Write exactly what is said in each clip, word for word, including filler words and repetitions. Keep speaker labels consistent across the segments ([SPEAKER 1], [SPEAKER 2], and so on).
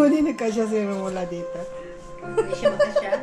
[SPEAKER 1] Hindi nagkasya si Romola dito.
[SPEAKER 2] Hindi siya magkasya.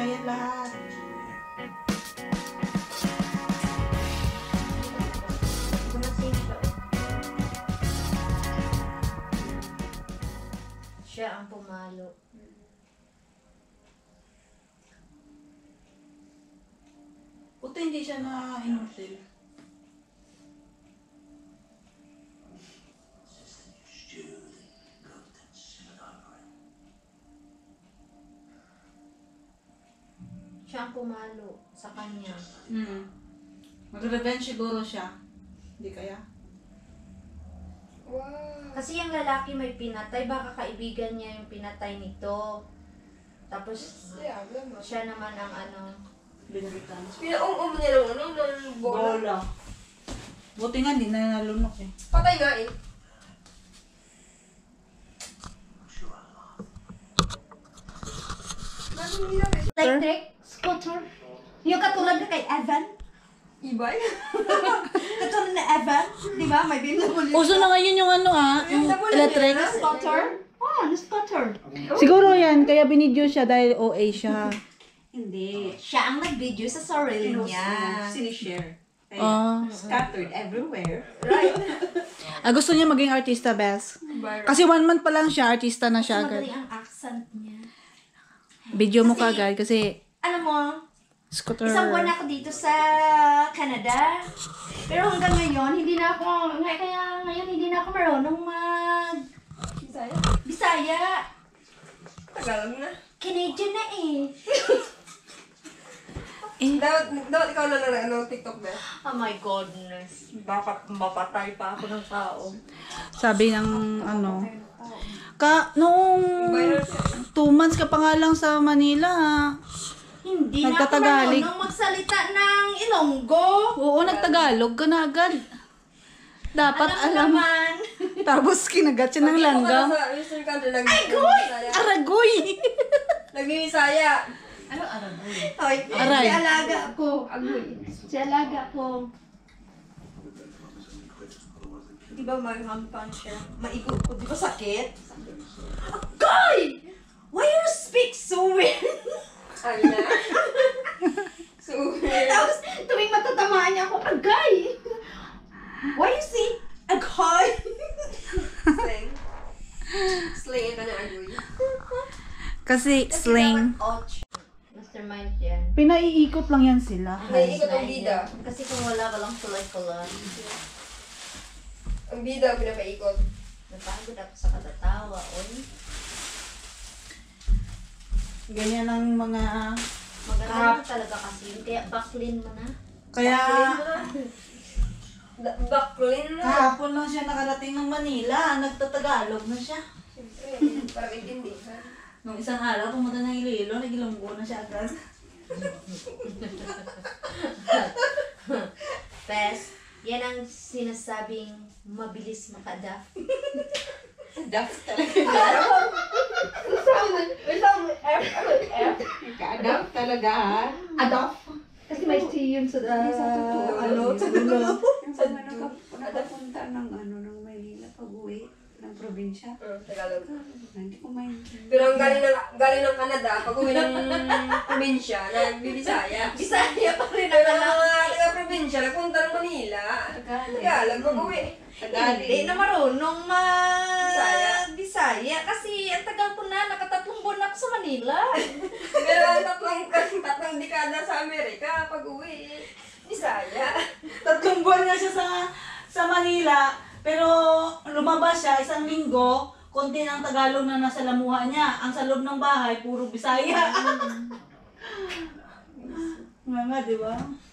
[SPEAKER 3] Siya yan lahat.
[SPEAKER 2] Siya ang pumalo.
[SPEAKER 3] Buti hindi siya na inutil.
[SPEAKER 2] Siya ang pumalo sa kanya.
[SPEAKER 3] Hmm. Mag-revenge siguro siya. Hindi kaya?
[SPEAKER 1] Wow.
[SPEAKER 2] Kasi yung lalaki may pinatay, baka kaibigan niya yung pinatay nito. Tapos
[SPEAKER 1] Yeah, alam mo.
[SPEAKER 2] siya naman ang ano.
[SPEAKER 3] Binalikan.
[SPEAKER 1] Pinaum-um niya ng ano, ng bola.
[SPEAKER 3] Bola. Buti nga, hindi na nalunok eh.
[SPEAKER 1] Patay nga eh.
[SPEAKER 2] Electric scooter. Yung katulad na kay Evan.
[SPEAKER 1] Ibay?
[SPEAKER 2] Katulad na Evan. Di ba? May B M W.
[SPEAKER 4] Uso na ngayon yung ano ah, yung electric.
[SPEAKER 2] Scooter? Oh, na scooter.
[SPEAKER 4] Siguro yan, kaya binidyo siya dahil O A siya.
[SPEAKER 2] Hindi. Siya ang nag-video sa sarili niya.
[SPEAKER 5] Sinishare. Kaya,
[SPEAKER 4] Ah.
[SPEAKER 5] scattered everywhere.
[SPEAKER 4] Ah, gusto niya maging artista, Bes. Kasi one month pa lang siya, artista na siya agad.
[SPEAKER 2] Magaling ang accent niya.
[SPEAKER 4] Video mo
[SPEAKER 2] Kasi-
[SPEAKER 4] kagad kasi
[SPEAKER 2] Alam mo,
[SPEAKER 4] scooter.
[SPEAKER 2] isang buwan na ako dito sa Canada. Pero hanggang ngayon, hindi na ako, ngay- kaya ngayon hindi na ako marunong mag
[SPEAKER 1] Bisaya?
[SPEAKER 2] Bisaya.
[SPEAKER 1] Tagalog na.
[SPEAKER 2] Canadian na eh.
[SPEAKER 1] Dapat, dapat ikaw na lang ano, TikTok na.
[SPEAKER 2] Oh my goodness. Bakit mapatay pa ako ng tao?
[SPEAKER 4] Sabi ng ano. Ka, noong
[SPEAKER 1] Viral siya.
[SPEAKER 4] two months ka pa nga lang sa Manila. ah.
[SPEAKER 2] Hindi na ako
[SPEAKER 4] Nagtatagalog.
[SPEAKER 2] marunong magsalita ng Ilonggo.
[SPEAKER 4] Oo, nagtagalog ka na agad. Dapat
[SPEAKER 2] Alam mo
[SPEAKER 4] alam.
[SPEAKER 2] naman.
[SPEAKER 4] Tapos kinagat siya ng langgam.
[SPEAKER 1] Sa Western country, nag- nag-Bisaya.
[SPEAKER 4] Aragoy!
[SPEAKER 1] Nag-Bisaya.
[SPEAKER 2] Ano aragoy? Hoy,
[SPEAKER 4] Aray.
[SPEAKER 2] si alaga ko. Agoy. Si alaga ko. Di ba maghampang siya? Maigot ko. Di ba sakit? Agoy! Why you speak so weird?
[SPEAKER 1] Ano na? Super.
[SPEAKER 2] Tapos tuwing matatamaan niya ako, agay! Why you say agay?
[SPEAKER 1] Slang. Slang yung kanyang agoy.
[SPEAKER 4] Kasi slang.
[SPEAKER 2] Mastermind yan.
[SPEAKER 4] Pinaiikot lang yan sila.
[SPEAKER 1] Naiikot ang bida.
[SPEAKER 2] Kasi kung wala ka lang tulay-tulay,
[SPEAKER 1] Ang bida, pinapaikot.
[SPEAKER 2] napagod ako sa katatawa. Oy,
[SPEAKER 4] Ganyan ang mga...
[SPEAKER 2] maganda na talaga kasi yun. Kaya backlin mo na.
[SPEAKER 4] Kaya
[SPEAKER 1] Da- Backlin na.
[SPEAKER 4] kahapon lang siya nakarating ng Manila. Nagtatagalog na siya.
[SPEAKER 1] Siyempre, para maintindihan.
[SPEAKER 4] Nung isang araw, pumunta ng Iloilo, nagilonggo na siya agad.
[SPEAKER 2] Pes, yan ang sinasabing mabilis makadaf.
[SPEAKER 5] Daft talaga.
[SPEAKER 2] Wait lang, F, F.
[SPEAKER 5] Ka-adapt talaga ha.
[SPEAKER 2] Adolf. Kasi may T yun sa,
[SPEAKER 5] Sa totoo.
[SPEAKER 2] ano, sa dulo.
[SPEAKER 5] Sa nakapunta ng ano, ng Maynila, pag-uwi ng probinsya.
[SPEAKER 1] Uh, Tagalog.
[SPEAKER 5] Hindi ko maintindihan.
[SPEAKER 1] Pero ang galing ng, galing ng Canada, pag uwi ng probinsya, nagbibisaya.
[SPEAKER 2] Bisaya pa rin
[SPEAKER 1] Pero
[SPEAKER 2] ang
[SPEAKER 1] ang mga taga-probinsya, nagpunta ng Manila. Tagalog, mag-uwi.
[SPEAKER 2] Hindi na marunong mag
[SPEAKER 1] Bisaya.
[SPEAKER 2] Bisaya kasi ang tagal ko na, nakatatlong buwan na ako sa Manila.
[SPEAKER 1] Pero ang tatlong, tatlong dekada sa Amerika, pag uwi, Bisaya.
[SPEAKER 4] Tatlong buwan nga siya sa sa Manila, pero lumabas siya isang linggo, konti ng Tagalog na nasa lamuha niya. Ang sa loob ng bahay, puro Bisaya. Nga nga, di ba?